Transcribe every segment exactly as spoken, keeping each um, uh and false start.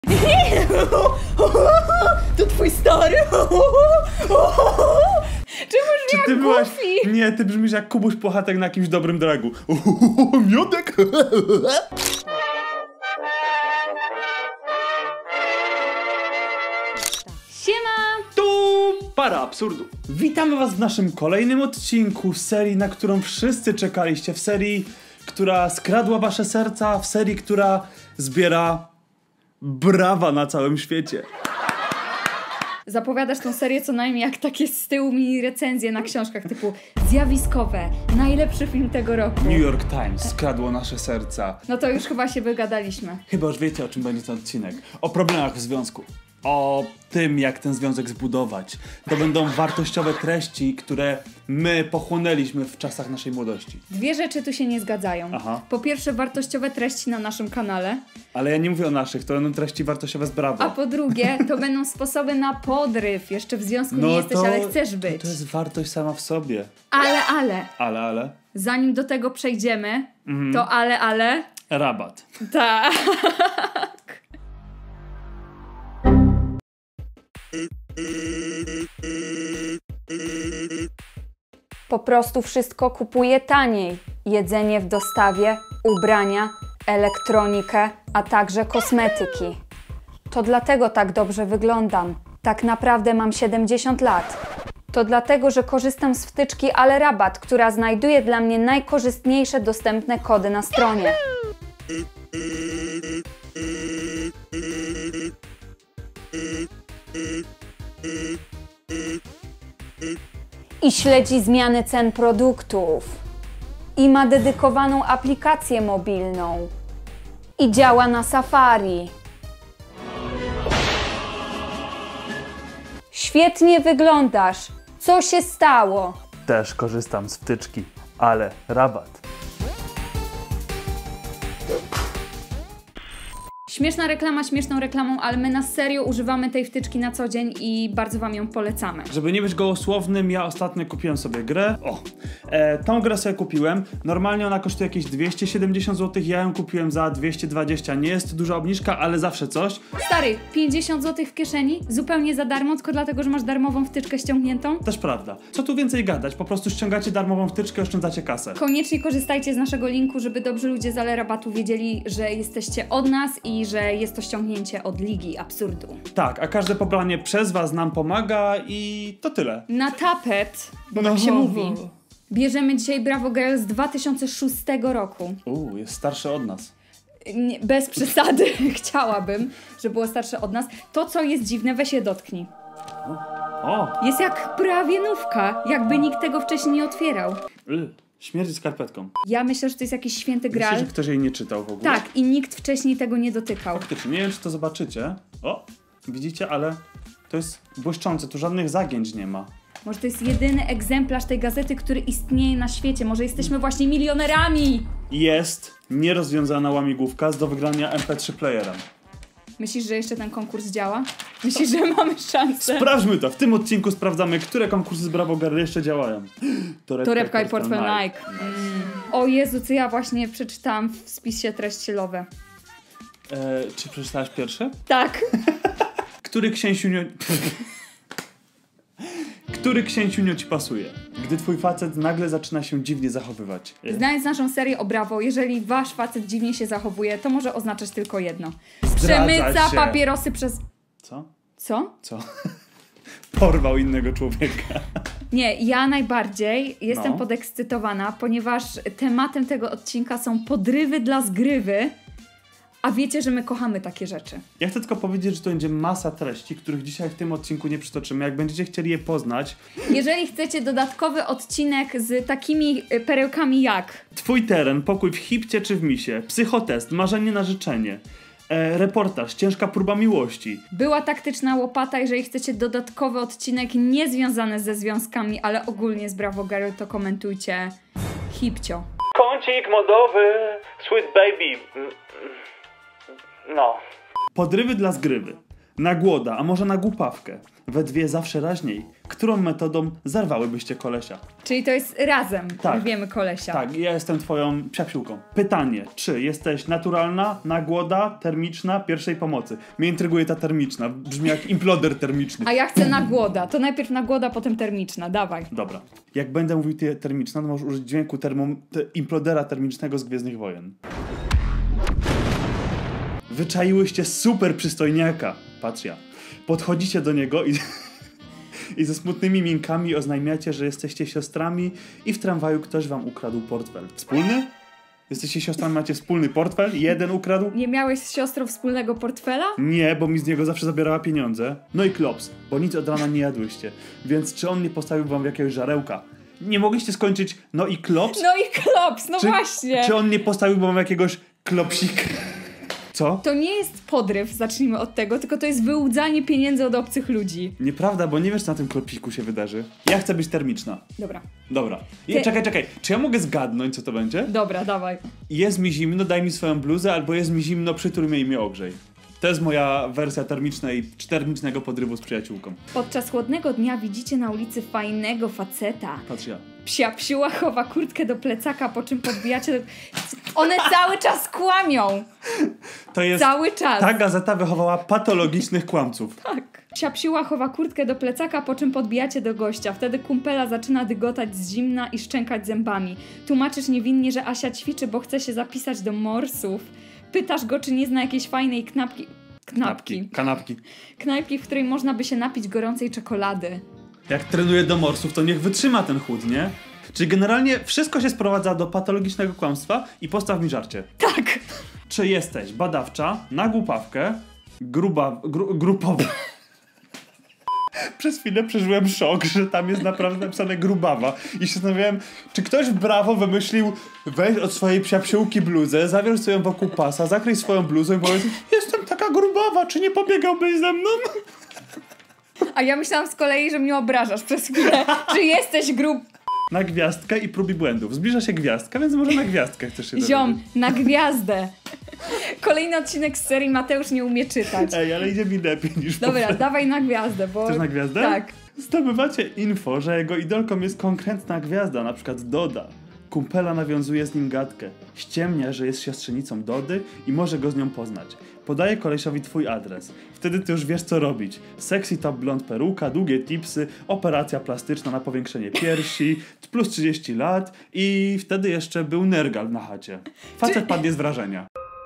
To twój stary? Czemu Czy jak ty byłaś... Goofy? Nie, ty brzmisz jak Kubuś Płachatek na jakimś dobrym dragu. Miodek! Siema! Tu para absurdu. Witamy was w naszym kolejnym odcinku serii, na którą wszyscy czekaliście. W serii, która skradła wasze serca. W serii, która zbiera brawa na całym świecie. Zapowiadasz tą serię co najmniej jak takie z tyłu mini recenzje na książkach typu zjawiskowe, najlepszy film tego roku. New York Times skradło nasze serca. No to już chyba się wygadaliśmy. Chyba już wiecie, o czym będzie ten odcinek. O problemach w związku. O tym, jak ten związek zbudować. To będą wartościowe treści, które my pochłonęliśmy w czasach naszej młodości. Dwie rzeczy tu się nie zgadzają. Aha. Po pierwsze wartościowe treści na naszym kanale. Ale ja nie mówię o naszych, to będą treści wartościowe z Brawo. A po drugie, to będą sposoby na podryw. Jeszcze w związku no nie jesteś, to, ale chcesz być. To jest wartość sama w sobie. Ale, ale. Ale, ale. Zanim do tego przejdziemy, Mhm. to ale, ale. Rabat. Tak. Po prostu wszystko kupuję taniej. Jedzenie w dostawie, ubrania, elektronikę, a także kosmetyki. To dlatego tak dobrze wyglądam. Tak naprawdę mam siedemdziesiąt lat. To dlatego, że korzystam z wtyczki Ale Rabat, która znajduje dla mnie najkorzystniejsze dostępne kody na stronie. I śledzi zmiany cen produktów. I ma dedykowaną aplikację mobilną. I działa na Safari. Świetnie wyglądasz. Co się stało? Też korzystam z wtyczki, ale Rabat. Śmieszna reklama śmieszną reklamą, ale my na serio używamy tej wtyczki na co dzień i bardzo wam ją polecamy. Żeby nie być gołosłownym, ja ostatnio kupiłem sobie grę. O, e, tą grę sobie kupiłem. Normalnie ona kosztuje jakieś dwieście siedemdziesiąt złotych, ja ją kupiłem za dwieście dwadzieścia. Nie jest to duża obniżka, ale zawsze coś. Stary, pięćdziesiąt złotych w kieszeni, zupełnie za darmo, tylko dlatego, że masz darmową wtyczkę ściągniętą. Też prawda. Co tu więcej gadać? Po prostu ściągacie darmową wtyczkę, oszczędzacie kasę. Koniecznie korzystajcie z naszego linku, żeby dobrzy ludzie z Ale Rabatu wiedzieli, że jesteście od nas i że jest to ściągnięcie od Ligi Absurdu. Tak, a każde pobranie przez was nam pomaga i to tyle. Na tapet, bo No. tak się mówi, bierzemy dzisiaj Bravo Girl z dwa tysiące szóstego roku. Uuu, jest starszy od nas. Nie, bez przesady, chciałabym, żeby było starsze od nas. To, co jest dziwne, weź je dotknij. O! Jest jak prawie nówka, jakby nikt tego wcześniej nie otwierał. Y, śmierdzi skarpetką. Ja myślę, że to jest jakiś święty Myślę, graal. że ktoś jej nie czytał w ogóle. Tak, i nikt wcześniej tego nie dotykał. Faktycznie, nie wiem, czy to zobaczycie. O, widzicie, ale to jest błyszczące, tu żadnych zagięć nie ma. Może to jest jedyny egzemplarz tej gazety, który istnieje na świecie. Może jesteśmy właśnie milionerami. Jest nierozwiązana łamigłówka z do wygrania em pe trzy playerem. Myślisz, że jeszcze ten konkurs działa? Myślisz, że mamy szansę? Sprawdźmy to! W tym odcinku sprawdzamy, które konkursy z Bravo Girl jeszcze działają. Torebka, Torebka i portfel Nike. Nice. Mm. O Jezu, co ja właśnie przeczytałam w spisie treści Love. E, czy przeczytałaś pierwsze? Tak. Który księciunio... Który księciunio ci pasuje? Gdy twój facet nagle zaczyna się dziwnie zachowywać. Znając naszą serię o Bravo, jeżeli wasz facet dziwnie się zachowuje, to może oznaczać tylko jedno. Zdradza Przemyca się. papierosy przez... Co? Co? Co? Porwał innego człowieka. Nie, ja najbardziej jestem No. podekscytowana, ponieważ tematem tego odcinka są podrywy dla zgrywy, a wiecie, że my kochamy takie rzeczy. Ja chcę tylko powiedzieć, że to będzie masa treści, których dzisiaj w tym odcinku nie przytoczymy. Jak będziecie chcieli je poznać, Jeżeli chcecie dodatkowy odcinek z takimi y, perełkami jak twój teren, pokój w Hipcie czy w Misie, psychotest, marzenie na życzenie, e, reportaż, ciężka próba miłości. była taktyczna łopata, jeżeli chcecie dodatkowy odcinek niezwiązany ze związkami, ale ogólnie z Bravo Girl, to komentujcie Hipcio. Kącik modowy, sweet baby. No. Podrywy dla zgrywy. na głoda, a może na głupawkę? We dwie zawsze raźniej. Którą metodą zarwałybyście kolesia? Czyli to jest razem, Tak. wiemy kolesia. Tak, ja jestem twoją psiapsiłką. Pytanie, czy jesteś naturalna, nagłoda, termiczna, pierwszej pomocy? Mnie intryguje ta termiczna, brzmi jak imploder termiczny. A ja chcę nagłoda. To najpierw nagłoda, potem termiczna. Dawaj. Dobra. Jak będę mówił ty termiczna, to możesz użyć dźwięku termo- te, implodera termicznego z Gwiezdnych Wojen. Wyczaiłyście super przystojniaka. Patrz ja. Podchodzicie do niego i, i ze smutnymi minkami oznajmiacie, że jesteście siostrami i w tramwaju ktoś wam ukradł portfel. Wspólny? Jesteście siostrami, macie wspólny portfel? Jeden ukradł? Nie miałeś z siostrą wspólnego portfela? Nie, bo mi z niego zawsze zabierała pieniądze. No i klops, bo nic od rana nie jadłyście. Więc czy on nie postawił wam jakiegoś żarełka? Nie mogliście skończyć no i klops? No i klops, no czy, właśnie. Czy on nie postawił wam jakiegoś klopsika? Co? To nie jest podryw, zacznijmy od tego, tylko to jest wyłudzanie pieniędzy od obcych ludzi. Nieprawda, bo nie wiesz, co na tym klopiku się wydarzy. Ja chcę być termiczna. Dobra. Dobra. I, Ty- Czekaj, czekaj. Czy ja mogę zgadnąć, co to będzie? Dobra, dawaj. Jest mi zimno, daj mi swoją bluzę, albo jest mi zimno, przytul mnie i mnie ogrzej. To jest moja wersja termicznej, termicznego podrywu z przyjaciółką. Podczas chłodnego dnia widzicie na ulicy fajnego faceta. Patrz ja. Psia psiła chowa kurtkę do plecaka, po czym podbijacie... Do... One cały czas kłamią! To jest... Cały czas! Ta gazeta wychowała patologicznych kłamców. Tak. Psia psiła chowa kurtkę do plecaka, po czym podbijacie do gościa. Wtedy kumpela zaczyna dygotać z zimna i szczękać zębami. Tłumaczysz niewinnie, że Asia ćwiczy, bo chce się zapisać do morsów. Pytasz go, czy nie zna jakiejś fajnej knapki... Knapki. Kanapki. Knajpki, w której można by się napić gorącej czekolady. Jak trenuje do morsów, to niech wytrzyma ten chłód, nie? Czyli generalnie wszystko się sprowadza do patologicznego kłamstwa i postaw mi żarcie. Tak! Czy jesteś badawcza, na głupawkę, gruba, gru, grupowa... Przez chwilę przeżyłem szok, że tam jest naprawdę napisane grubawa i się zastanawiałem, czy ktoś w Brawo wymyślił weź od swojej psiapsiółki bluzę, zawiąż sobie ją wokół pasa, zakryj swoją bluzą i powiedz, jestem taka grubawa, czy nie pobiegałbyś ze mną? A ja myślałam z kolei, że mnie obrażasz przez chwilę, że jesteś grub... Na gwiazdkę i prób i błędów. Zbliża się gwiazdka, więc może na gwiazdkę chcesz się Ziom, dowiedzieć. na gwiazdę. Kolejny odcinek z serii Mateusz nie umie czytać. Ej, ale idzie mi lepiej niż Dobra, poprzednio. dawaj na gwiazdę, bo... Chcesz na gwiazdę? Tak. Zdobywacie info, że jego idolką jest konkretna gwiazda, na przykład Doda. Kumpela nawiązuje z nim gadkę. Ściemnia, że jest siostrzenicą Dody i może go z nią poznać. Podaje kolesiowi twój adres. Wtedy ty już wiesz, co robić. Sexy top blond peruka, długie tipsy, operacja plastyczna na powiększenie piersi, plus trzydzieści lat i wtedy jeszcze był nergal na chacie. Facet Czy- padnie z wrażenia.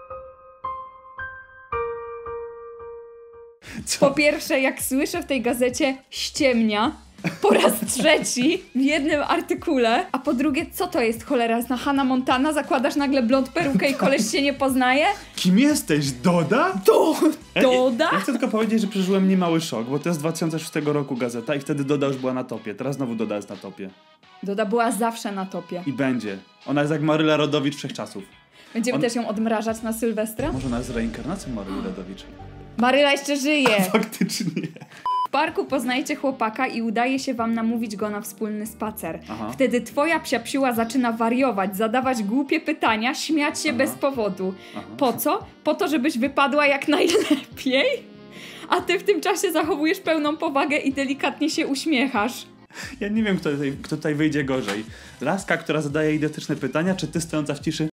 Co? Po pierwsze, jak słyszę w tej gazecie ściemnia po raz trzeci w jednym artykule, a po drugie, co to jest cholera? Jest na Hannah Montana? Zakładasz nagle blond perukę i koleś się nie poznaje? Kim jesteś, Doda? To Ja- Doda? Ja chcę tylko powiedzieć, że przeżyłem niemały szok, bo to jest z dwa tysiące szóstego roku gazeta i wtedy Doda już była na topie. Teraz znowu Doda jest na topie. Doda była zawsze na topie. I będzie. Ona jest jak Maryla Rodowicz wszechczasów. Będziemy On- też ją odmrażać na Sylwestra? Może ona jest reinkarnacją Maryli Rodowicz. Maryla jeszcze żyje! Faktycznie. W parku poznajecie chłopaka i udaje się wam namówić go na wspólny spacer. Aha. Wtedy twoja psiapsiła zaczyna wariować, zadawać głupie pytania, śmiać się Aha. bez powodu. Aha. Po co? Po to, żebyś wypadła jak najlepiej? A ty w tym czasie zachowujesz pełną powagę i delikatnie się uśmiechasz. Ja nie wiem, kto tutaj, kto tutaj wyjdzie gorzej. Laska, która zadaje idiotyczne pytania, czy ty stojąca w ciszy?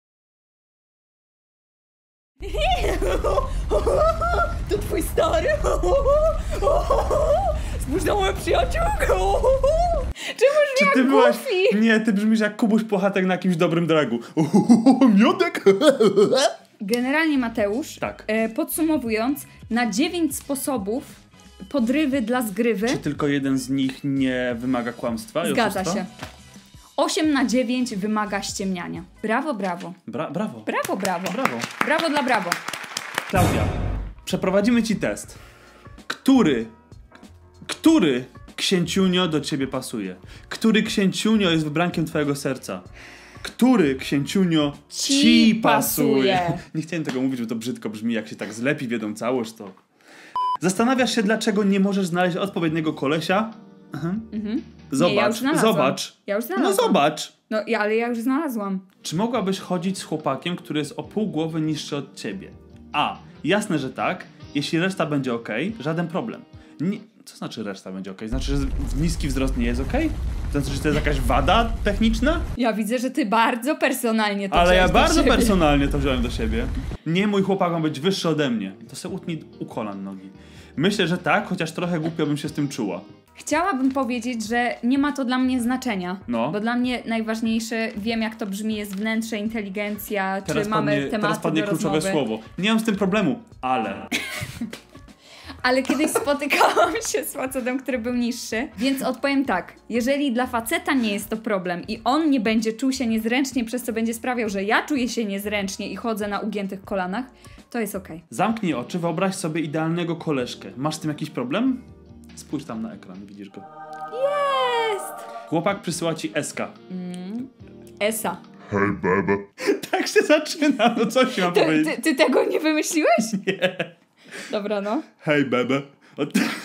To twój stary? Spójrz na moją przyjaciółkę! Czemuż Czy jak ty byłaś... Goofy? Nie, ty brzmisz jak Kubuś Płachatek na jakimś dobrym dragu. Miodek! Generalnie Mateusz, Tak. e, podsumowując, na dziewięć sposobów podrywy dla zgrywy Czy tylko jeden z nich nie wymaga kłamstwa i zgadza oszustwa? się. osiem na dziewięć wymaga ściemniania. Brawo, brawo. Bra brawo. Brawo, brawo. Brawo. Brawo dla brawo. Klaudia, przeprowadzimy ci test. Który, który księciunio do ciebie pasuje? Który księciunio jest wybrankiem twojego serca? Który księciunio ci, Ci pasuje? pasuje. Nie chciałem tego mówić, bo to brzydko brzmi, jak się tak zlepi w jedną całość, to... Zastanawiasz się, dlaczego nie możesz znaleźć odpowiedniego kolesia? Mhm. Mhm. Zobacz, Nie, ja już znalazłam. zobacz. Ja już No znalazłam. zobacz. No, ja, ale ja już znalazłam. Czy mogłabyś chodzić z chłopakiem, który jest o pół głowy niższy od ciebie? A. Jasne, że tak. Jeśli reszta będzie ok, żaden problem. Nie, co znaczy reszta będzie ok? Znaczy, że niski wzrost nie jest ok? To znaczy, że to jest jakaś wada techniczna? Ja widzę, że ty bardzo personalnie to Ale ja wziąłeś do bardzo siebie. personalnie to wziąłem do siebie. Nie, mój chłopak ma być wyższy ode mnie. To se utnij u kolan nogi. Myślę, że tak, chociaż trochę głupio bym się z tym czuła. Chciałabym powiedzieć, że nie ma to dla mnie znaczenia, No. bo dla mnie najważniejsze, wiem jak to brzmi, jest wnętrze, inteligencja, Teraz czy mamy padnie, tematy teraz padnie do kluczowe rozmowy. słowo. Nie mam z tym problemu, ale... Ale kiedyś spotykałam się z facetem, który był niższy, więc odpowiem tak. Jeżeli dla faceta nie jest to problem i on nie będzie czuł się niezręcznie, przez co będzie sprawiał, że ja czuję się niezręcznie i chodzę na ugiętych kolanach, to jest okej. Zamknij oczy, wyobraź sobie idealnego koleżkę. Masz z tym jakiś problem? Spójrz tam na ekran, widzisz go. Jest! Chłopak przysyła ci eska. Esa. Hej, bebe. Tak się zaczyna, no co ci mam Ty, powiedzieć? ty, ty tego nie wymyśliłeś? Nie. Dobra, no. Hej, bebe. Od...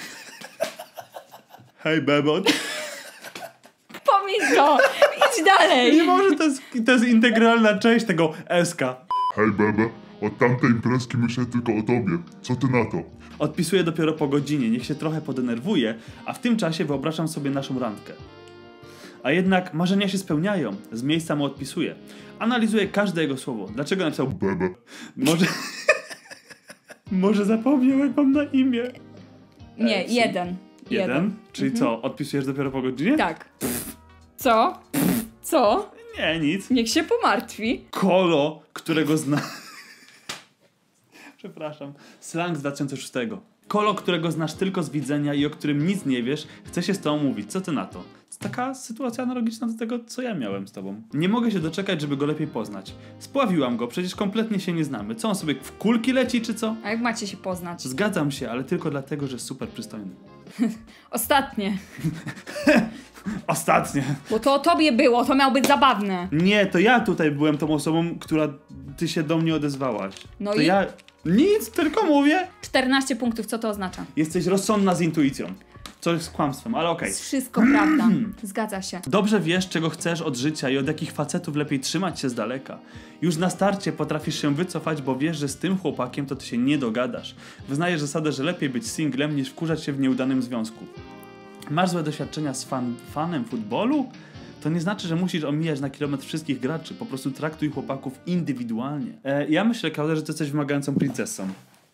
Hej, bebe. Od... Pomyśl to! Idź dalej! Nie może, to jest, to jest integralna część tego eska. Hej, bebe. Od tamtej imprezki myślę tylko o tobie. Co ty na to? Odpisuję dopiero po godzinie, niech się trochę podenerwuje, a w tym czasie wyobrażam sobie naszą randkę. A jednak marzenia się spełniają, z miejsca mu odpisuję. Analizuję każde jego słowo. Dlaczego napisał Bebe. Może... Może zapomniał, jak mam na imię. Nie, E, jeden. Jeden? Czyli co, odpisujesz dopiero po godzinie? Tak. Co? Co? Nie, nic. Niech się pomartwi. Kolo, którego zna... Przepraszam. Slang z dwa tysiące szóstego. Kolo, którego znasz tylko z widzenia i o którym nic nie wiesz, chce się z tobą mówić. Co ty na to? To taka sytuacja analogiczna do tego, co ja miałem z tobą. Nie mogę się doczekać, żeby go lepiej poznać. Spławiłam go, przecież kompletnie się nie znamy. Co on sobie w kulki leci, czy co? A jak macie się poznać? Zgadzam się, ale tylko dlatego, że jest super przystojny. Ostatnie. Ostatnie. Bo to o tobie było, to miało być zabawne. Nie, to ja tutaj byłem tą osobą, która ty się do mnie odezwałaś. No to i? ja... Nic, tylko mówię. czternaście punktów, co to oznacza? Jesteś rozsądna z intuicją. Co jest kłamstwem, ale okej. Jest wszystko prawda. Zgadza się. Dobrze wiesz, czego chcesz od życia i od jakich facetów lepiej trzymać się z daleka. Już na starcie potrafisz się wycofać, bo wiesz, że z tym chłopakiem to ty się nie dogadasz. Wyznajesz zasadę, że lepiej być singlem niż wkurzać się w nieudanym związku. Masz złe doświadczenia z fan, fanem futbolu? To nie znaczy, że musisz omijać na kilometr wszystkich graczy. Po prostu traktuj chłopaków indywidualnie. E, ja myślę, Klaudia, że ty jesteś wymagającą princessą.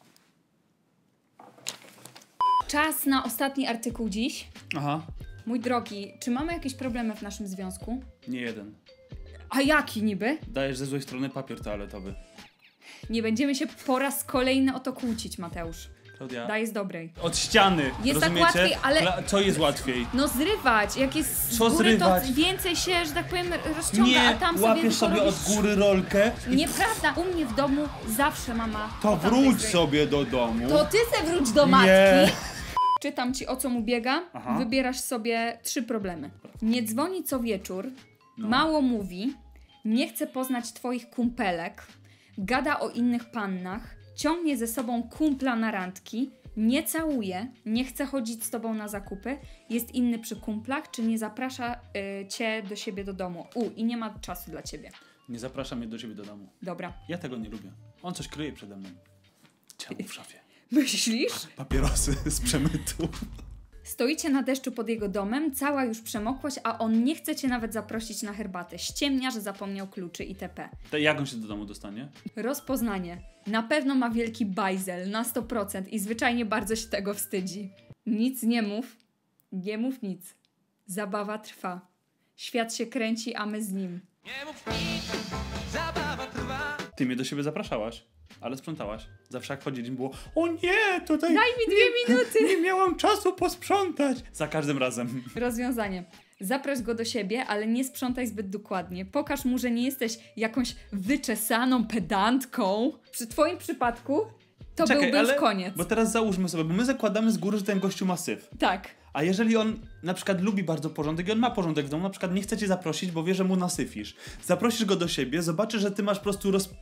Czas na ostatni artykuł dziś. Aha. Mój drogi, czy mamy jakieś problemy w naszym związku? Nie jeden. A jaki niby? Dajesz ze złej strony papier toaletowy. Nie będziemy się po raz kolejny o to kłócić, Mateusz. Klaudia. Daj z dobrej. Od ściany. Jest tak rozumiecie? łatwiej, ale- Kla- co jest łatwiej? No zrywać, jak jest z Co góry, zrywać? to więcej się, że tak powiem, rozciąga, a Nie, tam sobie łapiesz tylko sobie robisz... od góry rolkę. Nieprawda, u mnie w domu zawsze mama... To po tamtej wróć stronie- sobie do domu. To ty se wróć do matki. Nie. Czytam ci, o co mu biega. Aha. Wybierasz sobie trzy problemy. Nie dzwoni co wieczór, No. mało mówi, nie chce poznać twoich kumpelek, gada o innych pannach, ciągnie ze sobą kumpla na randki, nie całuje, nie chce chodzić z tobą na zakupy, jest inny przy kumplach, czy nie zaprasza y, cię do siebie do domu. U, i nie ma czasu dla ciebie. Nie zapraszam mnie do siebie do domu. Dobra. Ja tego nie lubię. On coś kryje przede mną. Ciało w szafie. Myślisz? Papierosy z przemytu. Stoicie na deszczu pod jego domem, cała już przemokłaś, a on nie chce cię nawet zaprosić na herbatę. Ściemnia, że zapomniał kluczy itp. To jak on się do domu dostanie? Rozpoznanie. Na pewno ma wielki bajzel, na sto procent i zwyczajnie bardzo się tego wstydzi. Nic nie mów, nie mów nic. Zabawa trwa. Świat się kręci, a my z nim. Nie mów nic, zabawa trwa. Ty mnie do siebie zapraszałaś, ale sprzątałaś. Zawsze jak chodziliśmy było, o nie, tutaj Daj mi dwie minuty! nie miałam czasu posprzątać. Za każdym razem. Rozwiązanie. Zaproś go do siebie, ale nie sprzątaj zbyt dokładnie. Pokaż mu, że nie jesteś jakąś wyczesaną pedantką. Przy twoim przypadku to byłby już ale, koniec. bo teraz załóżmy sobie, bo my zakładamy z góry, że ten gościu ma syf. Tak. A jeżeli on na przykład lubi bardzo porządek i on ma porządek w domu, na przykład nie chce cię zaprosić, bo wie, że mu nasyfisz. Zaprosisz go do siebie, zobaczysz, że ty masz po prostu roz...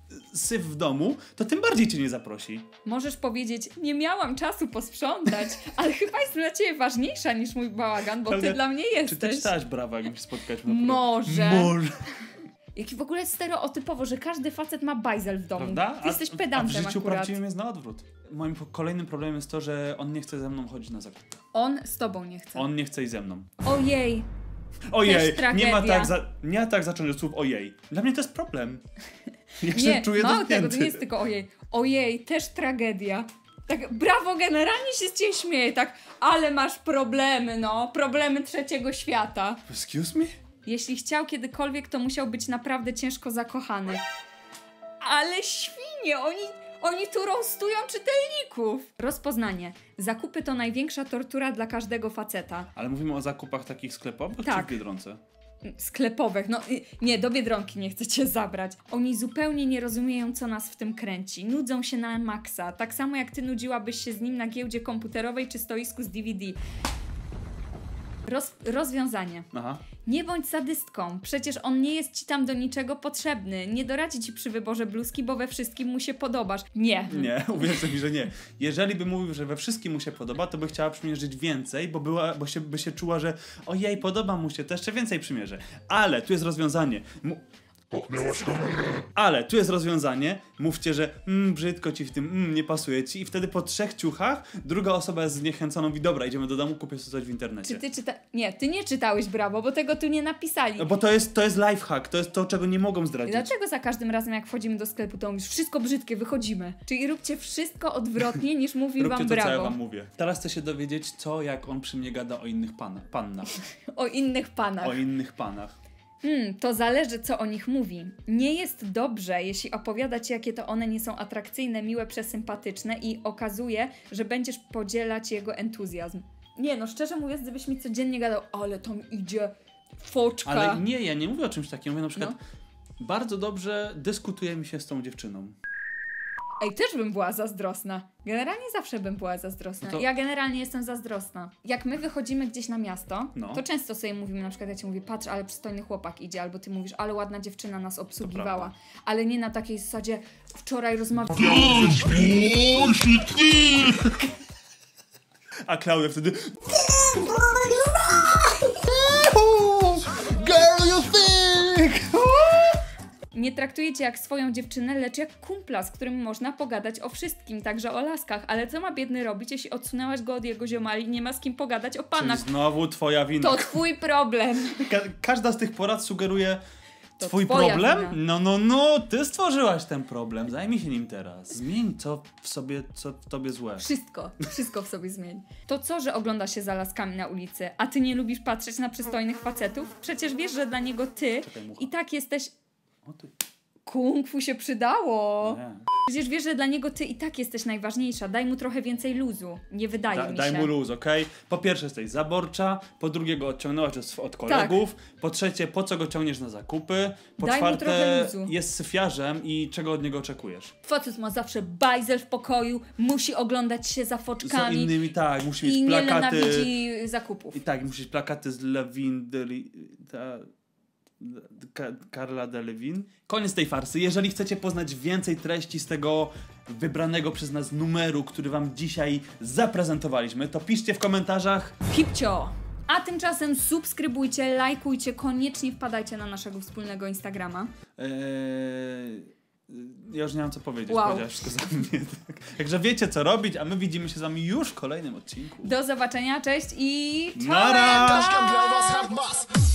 syf w domu, to tym bardziej cię nie zaprosi. Możesz powiedzieć, nie miałam czasu posprzątać, ale chyba jestem dla ciebie ważniejsza niż mój bałagan, bo ty Klaudia, dla mnie Czy ty jesteś. czytałaś brawa, jak mi się spotkać? na Może. Może. Jaki w ogóle stereotypowo, że każdy facet ma bajzel w domu. Prawda? Ty jesteś a, pedantem a w życiu akurat. prawdziwym jest na odwrót. Moim po- kolejnym problemem jest to, że on nie chce ze mną chodzić na zakupy. On z tobą nie chce. On nie chce iść ze mną. Ojej. Ojej, tragedia. nie ma tak, za, nie ma tak zacząć od słów ojej. Dla mnie to jest problem. Ja się Nie, czuję mało dotknięty. tego, to nie jest tylko ojej. Ojej, też tragedia. Tak, brawo, generalnie się z ciebie śmieję, tak, ale masz problemy, no, problemy trzeciego świata. Excuse me? Jeśli chciał kiedykolwiek, to musiał być naprawdę ciężko zakochany. Ale świnie, oni, oni tu roastują czytelników. Rozpoznanie. Zakupy to największa tortura dla każdego faceta. Ale mówimy o zakupach takich sklepowych Tak. czy w Biedronce? Sklepowych, no y, nie, do Biedronki nie chcę cię zabrać. Oni zupełnie nie rozumieją, co nas w tym kręci. Nudzą się na maksa, tak samo jak ty nudziłabyś się z nim na giełdzie komputerowej czy stoisku z D V D. Roz, rozwiązanie. Aha. Nie bądź sadystką, przecież on nie jest ci tam do niczego potrzebny. Nie doradzi ci przy wyborze bluzki, bo we wszystkim mu się podobasz. Nie. Nie, uwierzcie mi, że nie. Jeżeli by mówił, że we wszystkim mu się podoba, to by chciała przymierzyć więcej, bo, była, bo się, by się czuła, że ojej, podoba mu się, to jeszcze więcej przymierzę. Ale tu jest rozwiązanie. Mu... Popnęłaś kamerę. Ale tu jest rozwiązanie. Mówcie, że mm, brzydko ci w tym, mm, nie pasuje ci. I wtedy po trzech ciuchach druga osoba jest zniechęcona, mówi dobra, idziemy do domu, kupię sobie coś w internecie. Czy ty czyta... Nie, ty nie czytałeś Brawo, bo tego tu nie napisali. No bo to jest, to jest lifehack, to jest to, czego nie mogą zdradzić. Dlaczego za każdym razem, jak wchodzimy do sklepu, to mówisz wszystko brzydkie, wychodzimy? Czyli róbcie wszystko odwrotnie, niż mówi Róbcie wam to, Brawo. co ja wam mówię. Teraz chcę się dowiedzieć, co jak on przy mnie gada o innych pana, pannach. O innych panach. O innych panach. Hmm, to zależy, co o nich mówi. Nie jest dobrze, jeśli opowiada ci, jakie to one nie są atrakcyjne, miłe, przesympatyczne i okazuje, że będziesz podzielać jego entuzjazm. Nie no, szczerze mówiąc, gdybyś mi codziennie gadał, ale tam idzie foczka. Ale nie, ja nie mówię o czymś takim. Mówię na przykład, No. bardzo dobrze dyskutuje mi się z tą dziewczyną. Ej, też bym była zazdrosna. Generalnie zawsze bym była zazdrosna. No to- Ja generalnie jestem zazdrosna. Jak my wychodzimy gdzieś na miasto, No. to często sobie mówimy, na przykład ja ci mówię, patrz, ale przystojny chłopak idzie, albo ty mówisz, ale ładna dziewczyna nas obsługiwała. prawda. Ale nie na takiej zasadzie, wczoraj rozmawiałam. A Klaudia wtedy... Girl, you think? Nie traktujecie jak swoją dziewczynę, lecz jak kumpla, z którym można pogadać o wszystkim, także o laskach. Ale co ma biedny robić, jeśli odsunęłaś go od jego ziomali i nie ma z kim pogadać o Czyli panach? znowu twoja wina. To twój problem. Ka każda z tych porad sugeruje To twój twoja problem? wina. No, no, no, ty stworzyłaś ten problem. Zajmij się nim teraz. Zmień co w sobie, co w tobie złe. Wszystko, wszystko w sobie zmień. To co, że ogląda się za laskami na ulicy, a ty nie lubisz patrzeć na przystojnych facetów? Przecież wiesz, że dla niego ty Czekaj, mucha. i tak jesteś... O ty. Kung fu się przydało. Nie. Przecież wiesz, że dla niego ty i tak jesteś najważniejsza. Daj mu trochę więcej luzu. Nie wydaje Da, mi daj się. mu luz, okej? Po pierwsze jesteś zaborcza, po drugie go odciągnęłaś od, od kolegów, po trzecie po co go ciągniesz na zakupy, po Daj mu trochę czwarte luzu. jest syfiarzem i czego od niego oczekujesz? Facet ma zawsze bajzel w pokoju, musi oglądać się za Z foczkami innymi, tak, musi i mieć nie plakaty. nienawidzi zakupów. I tak, musisz plakaty z Lewin, Deli, ta, Ka, Karla de Lewin. Koniec tej farsy. Jeżeli chcecie poznać więcej treści z tego wybranego przez nas numeru, który wam dzisiaj zaprezentowaliśmy, to piszcie w komentarzach. Hipcio! A tymczasem subskrybujcie, lajkujcie, koniecznie wpadajcie na naszego wspólnego Instagrama. Eee, ja już nie mam co powiedzieć, Wow. powiedziałaś wszystko za mnie. Tak. Także wiecie co robić, a my widzimy się z wami już w kolejnym odcinku. Do zobaczenia, cześć i... Nara! Girl, was have boss.